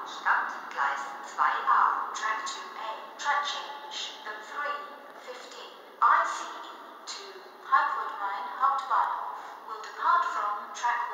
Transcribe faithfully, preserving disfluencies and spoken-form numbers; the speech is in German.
Stadt, Gleis zwei A, Track two A, track change, the three fifteen I C E to Halbwood Main Hauptbahnhof will depart from track